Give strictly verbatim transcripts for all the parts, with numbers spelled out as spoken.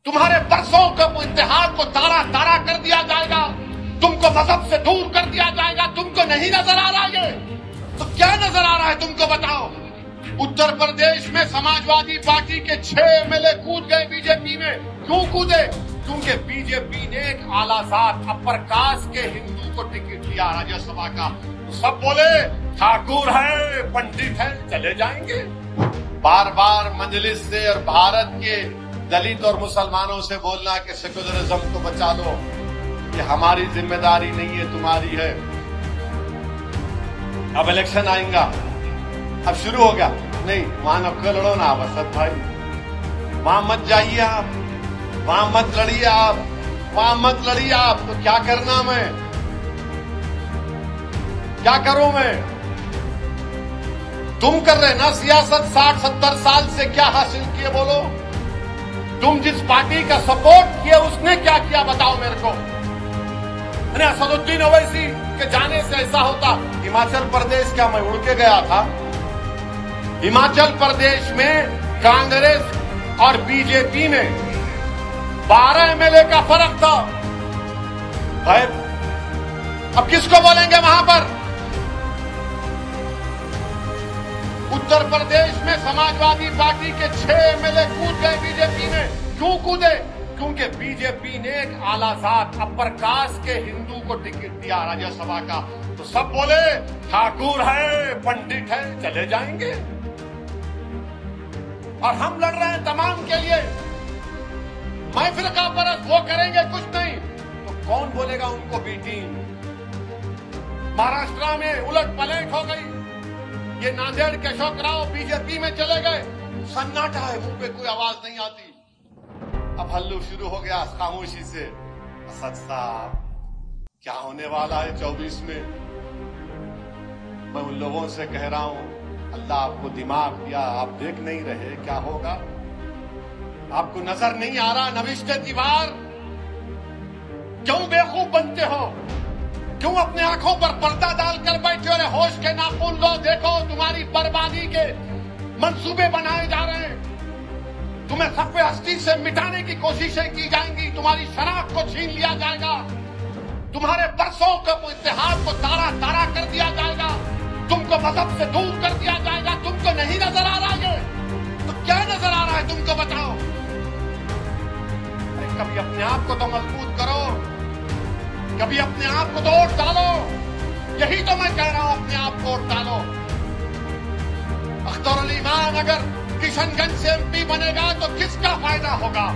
तुम्हारे बरसों के इतिहास को तारा तारा कर दिया जाएगा, तुमको मजहब से दूर कर दिया जाएगा। तुमको नहीं नजर आ रहा है तो क्या नजर आ रहा है तुमको बताओ। उत्तर प्रदेश में समाजवादी पार्टी के छह एमएलए कूद गए बीजेपी में। क्यों कूदे? क्योंकि बीजेपी ने एक आलाजात अपर कास्ट के हिंदू को टिकट दिया राज्यसभा का। तो सब बोले ठाकुर है, पंडित है, चले जाएंगे। बार बार मजलिस से और भारत के दलित और मुसलमानों से बोलना कि सेकुलरिज्म को बचा लो, ये हमारी जिम्मेदारी नहीं है, तुम्हारी है। अब इलेक्शन आएगा, अब शुरू हो गया। नहीं, वहां नक्का लड़ो ना आप असद भाई, वहां मत जाइए आप, वहां मत लड़िए आप, वहां मत लड़िए आप। तो क्या करना मैं, क्या करूं मैं? तुम कर रहे ना सियासत, साठ सत्तर साल से क्या हासिल किए बोलो? तुम जिस पार्टी का सपोर्ट किए उसने क्या किया बताओ मेरे को। असदुद्दीन ओवैसी के जाने से ऐसा होता। हिमाचल प्रदेश क्या मैं उड़ के गया था? हिमाचल प्रदेश में कांग्रेस और बीजेपी में बारह एमएलए का फर्क था। भाई अब किसको बोलेंगे वहां पर? उत्तर प्रदेश में समाजवादी पार्टी के छह एमएलए कूद गए बीजेपी में। क्यों कूदे? क्योंकि बीजेपी ने एक आलाजात अपर कास्ट के हिंदू को टिकट दिया राज्यसभा का। तो सब बोले ठाकुर है, पंडित है, चले जाएंगे। और हम लड़ रहे हैं तमाम के लिए। महफिल का परस वो करेंगे कुछ नहीं तो कौन बोलेगा उनको बी टीम? महाराष्ट्र में उलट पलट हो गई। ये नांदेड़ के अशोक राव बीजेपी में चले गए, सन्नाटा है, मुंह पे कोई आवाज नहीं आती। अब हल्लू शुरू हो गया खामोशी से। असद साहब क्या होने वाला है चौबीस में? मैं उन लोगों से कह रहा हूं, अल्लाह आपको दिमाग दिया, आप देख नहीं रहे क्या होगा? आपको नजर नहीं आ रहा? नविश्ते दीवार क्यों बेवकूफ बनते हो? क्यों अपने आंखों पर पर्दा डालकर बैठे हो? होश के नाखून लो, देखो तुम्हारी बर्बादी के मंसूबे बनाए जा रहे हैं। तुम्हें सफ़े हस्ती से मिटाने की कोशिशें की जाएंगी, तुम्हारी शनाख्त को छीन लिया जाएगा, तुम्हारे बरसों के इतिहास को तारा तारा कर दिया जाएगा, तुमको मजहब से दूर कर दिया जाएगा। तुमको नहीं नजर आ रहा है तो क्या नजर आ रहा है तुमको बताओ। अरे कभी अपने आप को तो मजबूत करो, कभी अपने आप को तो वोट डालो। यही तो मैं कह रहा हूं, अपने आप को वोट डालो। अख्तर अली खान अगर किशनगंज से एमपी बनेगा तो किसका फायदा होगा?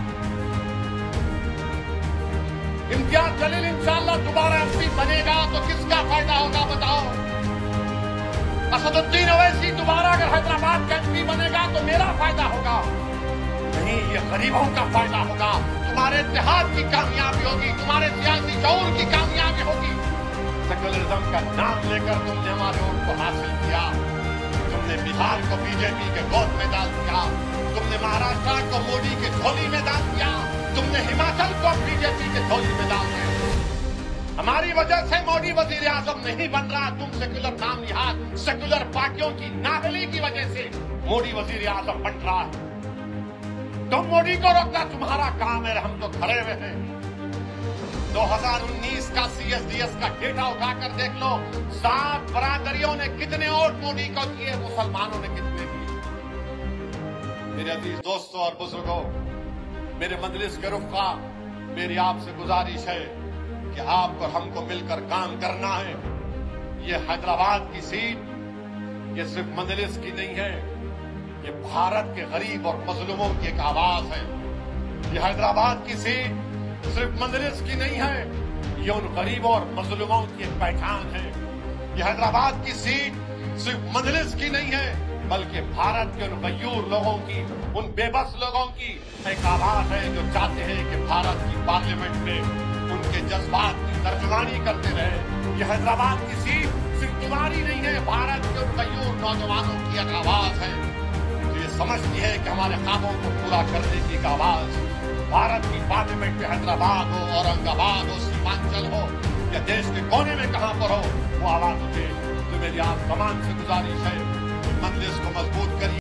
इम्तियाज जलील इंशाअल्लाह दोबारा एमपी बनेगा तो किसका फायदा होगा बताओ। असदुद्दीन ओवैसी दोबारा अगर हैदराबाद का एमपी बनेगा तो मेरा फायदा होगा? नहीं, ये गरीबों का फायदा होगा। तुम्हारे इत्तेहाद की कामयाबी होगी, तुम्हारे सियासी शऊर की कामयाबी होगी। सेकुलरिज्म का नाम लेकर तुमने हमारे वोट को हासिल किया। तुमने बिहार को बीजेपी के गोद में डाल दिया, तुमने महाराष्ट्र को मोदी के झोली में डाल दिया, तुमने हिमाचल को बीजेपी के झोली में डाल दिया। हमारी वजह से मोदी वजीर आजम नहीं बन रहा। तुम सेकुलर नाम लिहाज सेकुलर पार्टियों की नाहली की वजह से मोदी वजीर आजम बन रहा है। तुम मोदी को रोकना तुम्हारा काम है, हम तो खड़े हुए हैं। दो हज़ार उन्नीस का सीएसडीएस का डेटा उठाकर देख लो, सात बरादरियों ने कितने वोट मोदी को दिए, मुसलमानों ने कितने दिए। मेरे अजीज दोस्तों और बुजुर्गों, मेरे मजलिस के रुफ़ा, मेरी आपसे गुजारिश है कि आपको और हमको मिलकर काम करना है। ये हैदराबाद की सीट ये सिर्फ मजलिस की नहीं है, ये भारत के गरीब और मजलूमों की एक आवाज है। ये हैदराबाद की सीट सिर्फ मजलिस की नहीं है, ये उन गरीबों और मजलूमों की एक पहचान है। ये हैदराबाद की सीट सिर्फ मजलिस की नहीं है, बल्कि भारत के उन गयूर लोगों की, उन बेबस लोगों की एक आवाज है जो चाहते हैं कि भारत की पार्लियामेंट में उनके जज्बात की तर्जुमानी करते रहे। ये हैदराबाद की सीट सिर्फ तुम्हारी नहीं है, भारत के उन गयूर नौजवानों की एक आवाज है जो ये समझती है कि हमारे ख्वाबों को पूरा करने की एक आवाज। भारत की पार्लियामेंट में हैदराबाद हो, औरंगाबाद हो, सीमांचल हो या देश के कोने में कहां पर हो, वो आवाज उठे। तो मेरी आप तमाम से गुजारिश है, मजलिस को मजबूत करिए।